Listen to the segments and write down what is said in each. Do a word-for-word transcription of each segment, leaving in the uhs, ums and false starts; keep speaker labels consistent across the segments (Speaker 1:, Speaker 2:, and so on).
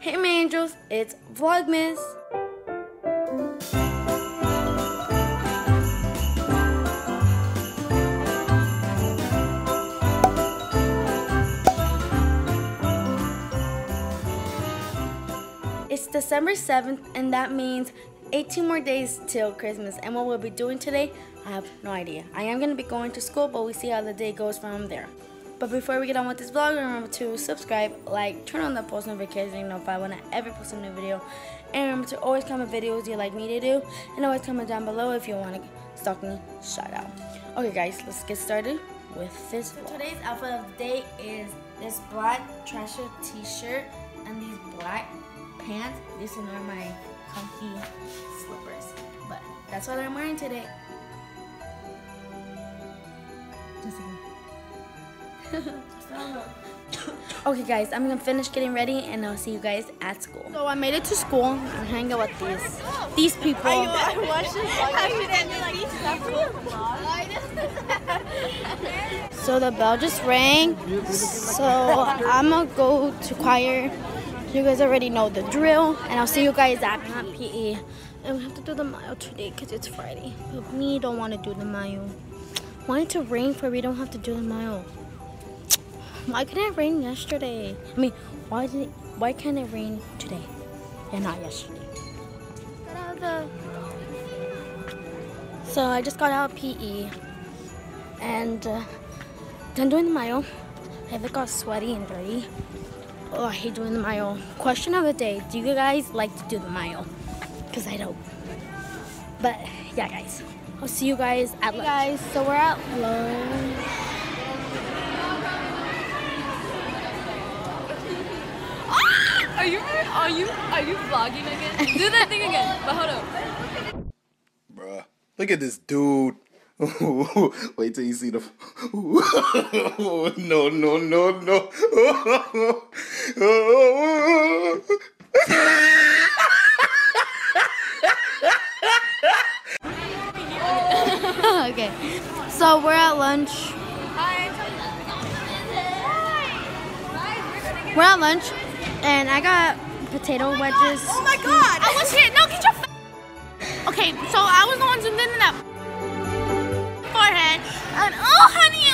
Speaker 1: Hey my angels, it's Vlogmas. It's December seventh and that means eighteen more days till Christmas, and what we'll be doing today, I have no idea. I am going to be going to school, but we see how the day goes from there. But before we get on with this vlog, remember to subscribe, like, turn on the post notification, notify when I ever post a new video. And remember to always comment videos you like me to do. And always comment down below if you want to stalk me, shout out. Okay guys, let's get started with this vlog. So today's outfit of the day is this black Trasher t-shirt and these black pants. These are my comfy slippers. But that's what I'm wearing today. Just Okay guys, I'm gonna finish getting ready and I'll see you guys at school. So I made it to school and hang out with these these people. I, I watched this So the bell just rang. So I'm gonna go to choir. You guys already know the drill, and I'll see you guys at P E. And we have to do the mile today because it's Friday. But me don't want to do the mile. Why it to rain for we don't have to do the mile? Why couldn't it rain yesterday? I mean, why did it, why can't it rain today and not yesterday? Got out of the... So I just got out of P E and uh, done doing the mile. I have it got sweaty and dirty. Oh, I hate doing the mile. Question of the day: do you guys like to do the mile? Because I don't. But yeah, guys, I'll see you guys at lunch. Hey guys, so we're at lunch.
Speaker 2: Are you are you are you vlogging again? Do that thing again, but hold up.
Speaker 3: Bruh, look at this dude. Wait till you see the. No, no, no, no.
Speaker 1: Okay, so we're at lunch. We're at lunch, and I got potato wedges.
Speaker 2: Oh my god! I was here. No, get your. F okay, so I was the one zoomed in and up. Forehead. And oh, honey.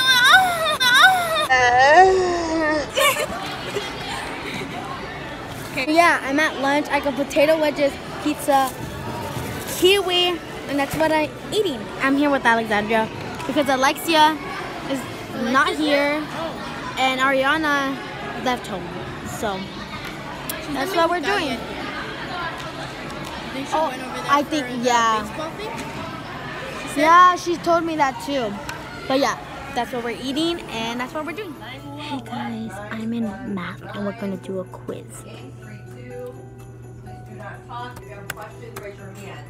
Speaker 2: Oh, oh.
Speaker 1: Okay. Yeah, I'm at lunch. I got potato wedges, pizza, kiwi, and that's what I'm eating. I'm here with Alexandria because Alexia is not here, and Ariana left home. So that's what we're doing. Oh, I think yeah. Yeah, she told me that too. But yeah, that's what we're eating and that's what we're doing. Hey guys, I'm in math and we're gonna do a quiz.
Speaker 4: Three, two. Please do not talk. If you have a question, raise your hand.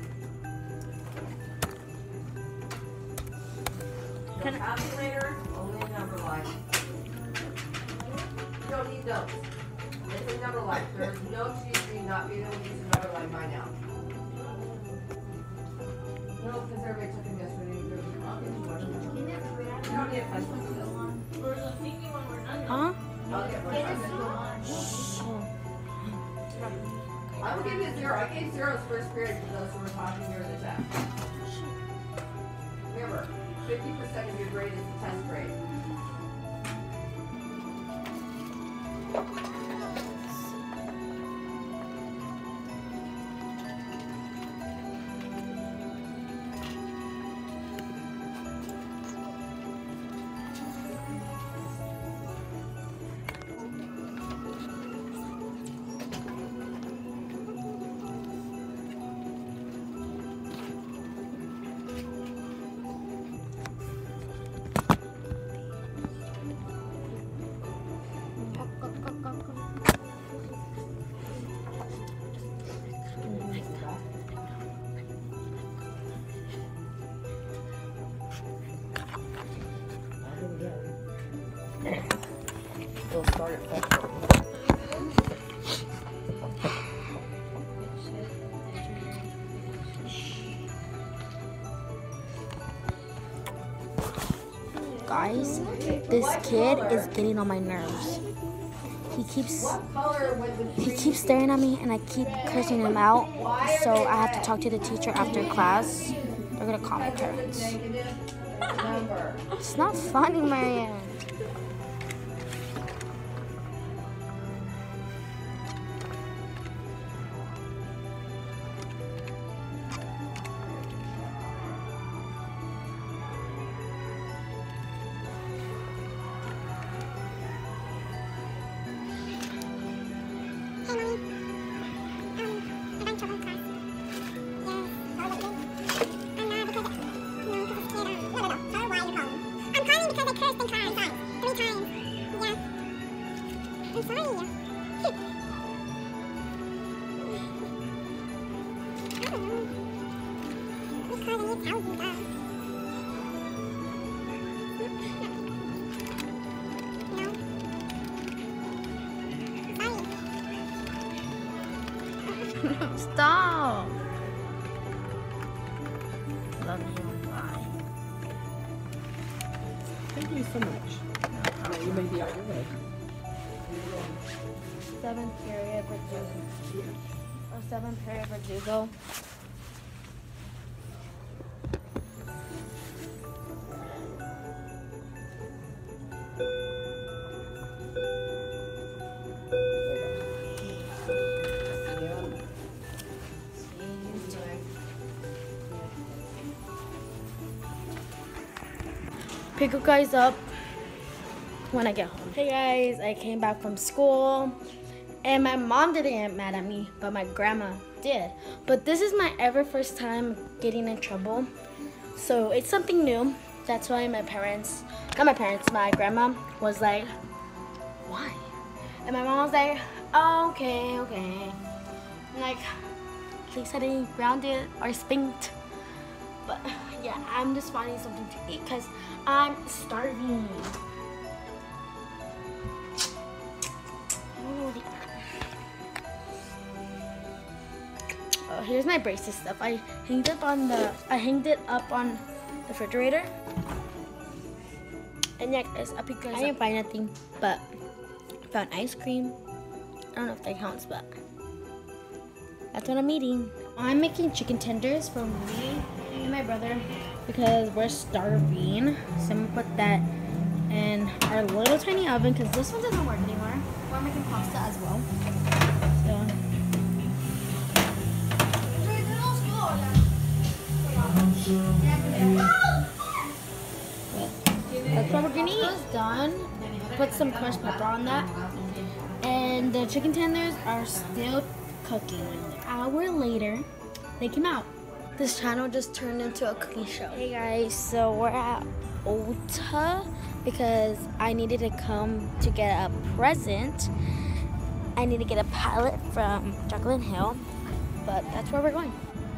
Speaker 4: No calculator, only a number line. You don't need notes. It's a number line. There's no excuse for you not being able to use a number line by now. No, because everybody took them yesterday. You don't need a pencil.
Speaker 1: Huh?
Speaker 4: I'll get one. I will give you a zero. I gave zeros first period for those who were talking near the test. Remember, fifty percent of your grade is the test grade.
Speaker 3: We'll start it back.
Speaker 1: Guys, this kid is getting on my nerves. He keeps
Speaker 4: What color was the
Speaker 1: he
Speaker 4: tree?
Speaker 1: keeps staring at me, and I keep cursing him out. So I have to talk to the teacher after class. They're gonna call my parents.
Speaker 4: Negative number.
Speaker 1: It's not funny, Marianne. Stop. Love you. Bye.
Speaker 4: Thank you so much. No, you may be on your way.
Speaker 1: Seventh period Verdugo. Or seventh period Verdugo. Pick you guys up when I get home. Hey guys, I came back from school and my mom didn't get mad at me, but my grandma did. But this is my ever first time getting in trouble. So it's something new. That's why my parents, not my parents, my grandma was like, why? And my mom was like, oh, okay, okay. I'm like, at least I didn't ground it or spanked. But yeah, I'm just finding something to eat because I'm starving. Oh, here's my braces stuff. I hanged it on the I hanged it up on the refrigerator. And yeah, guys, up you guys. I didn't find anything, but I found ice cream. I don't know if that counts, but that's what I'm eating. I'm making chicken tenders for me and my brother because we're starving. So I'm gonna put that in our little tiny oven because this one doesn't work anymore. We're making pasta as well. So that's what we're gonna eat. It's done. Put some crushed pepper on that. And the chicken tenders are still cooking. An hour later, they came out. This channel just turned into a cooking show. Hey guys, so we're at Ulta because I needed to come to get a present. I need to get a palette from Jaclyn Hill, but that's where we're going.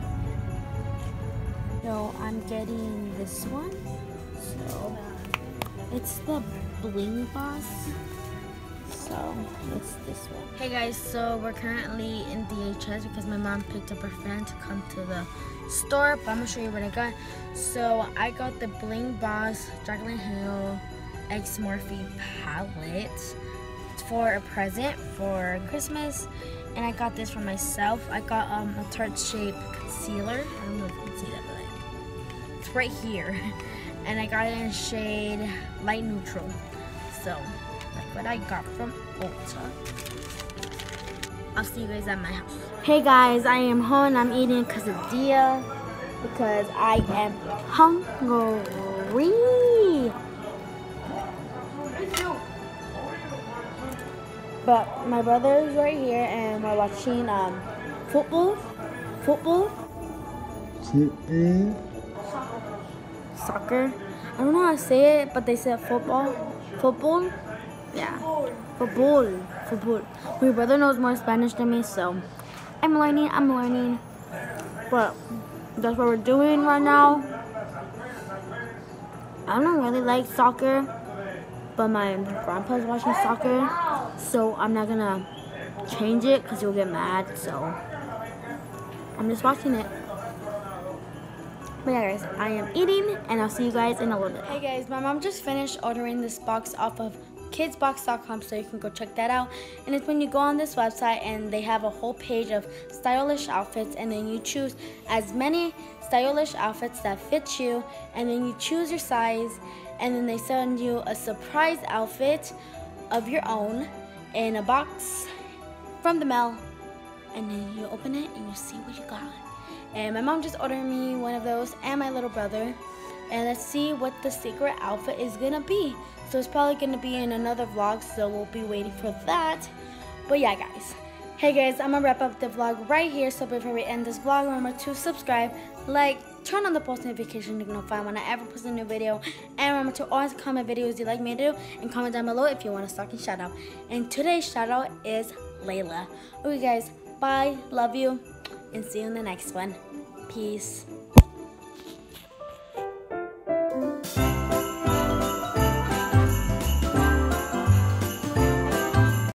Speaker 1: So I'm getting this one. So it's the Bling Boss. So it's this one. Hey guys, so we're currently in D H S because my mom picked up her friend to come to the store, but I'm gonna show you what I got. So I got the Bling Boss Jaclyn Hill X Morphe palette for a present for Christmas, and I got this for myself. I got um, a Tarte Shape concealer. I don't know if you can see that, but like, it's right here. And I got it in shade light neutral. So that's what I got from Ulta. I'll see you guys at my house. Hey guys, I am home and I'm eating quesadilla because I am hungry. But my brother is right here and we're watching um, football. Football.
Speaker 3: Mm-mm.
Speaker 1: Soccer. I don't know how to say it, but they said football. Football? Yeah. Football. Football. My brother knows more Spanish than me, so I'm learning, I'm learning. But that's what we're doing right now. I don't really like soccer, but my grandpa's watching soccer, so I'm not gonna change it because he'll get mad, so I'm just watching it. But yeah guys, I am eating and I'll see you guys in a little bit. Hey guys, my mom just finished ordering this box off of kids box dot com, so you can go check that out. And it's when you go on this website and they have a whole page of stylish outfits, and then you choose as many stylish outfits that fit you, and then you choose your size, and then they send you a surprise outfit of your own in a box from the mail, and then you open it and you see what you got. And my mom just ordered me one of those, and my little brother. And let's see what the secret outfit is gonna be. So it's probably gonna be in another vlog, so we'll be waiting for that. But yeah, guys. Hey guys, I'm gonna wrap up the vlog right here. So before we end this vlog, remember to subscribe, like, turn on the post notification to get notified when I ever post a new video. And remember to always comment videos you'd like me to do, and comment down below if you want a stocking shout out. And today's shout out is Layla. Okay guys, bye, love you, and see you in the next one. Peace.